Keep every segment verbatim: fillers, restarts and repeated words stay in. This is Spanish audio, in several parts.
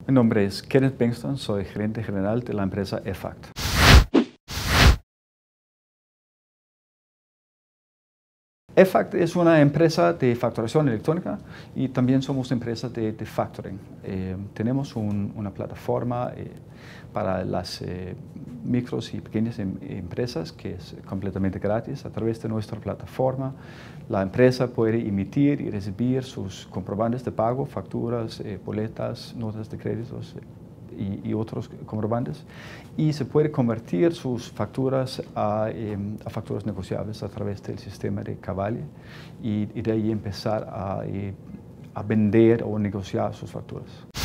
Mi nombre es Kenneth Bengtsson, soy gerente general de la empresa eFact. eFact es una empresa de facturación electrónica y también somos empresa de, de factoring. Eh, tenemos un, una plataforma eh, para las eh, micros y pequeñas em, empresas que es completamente gratis. A través de nuestra plataforma, la empresa puede emitir y recibir sus comprobantes de pago, facturas, eh, boletas, notas de créditos y, y otros comprobantes, y se puede convertir sus facturas a, eh, a facturas negociables a través del sistema de Cavalia y, y de ahí empezar a, eh, a vender o negociar sus facturas.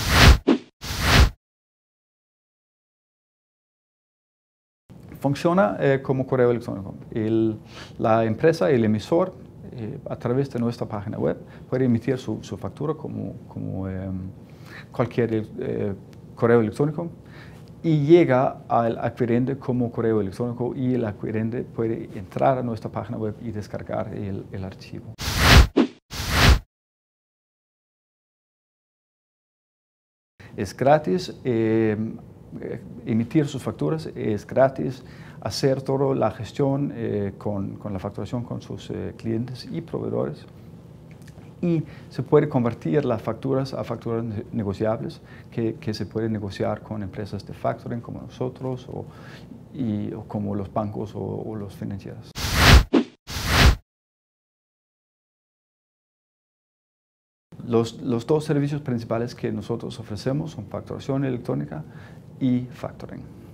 Funciona eh, como correo electrónico. El, la empresa, el emisor, eh, a través de nuestra página web, puede emitir su, su factura como, como eh, cualquier eh, correo electrónico y llega al adquirente como correo electrónico y el adquirente puede entrar a nuestra página web y descargar el, el archivo. Es gratis eh, emitir sus facturas, es gratis hacer toda la gestión eh, con, con la facturación con sus eh, clientes y proveedores. Y se puede convertir las facturas a facturas negociables que, que se pueden negociar con empresas de factoring como nosotros o, y, o como los bancos o, o los financieros. Los, los dos servicios principales que nosotros ofrecemos son facturación electrónica y factoring.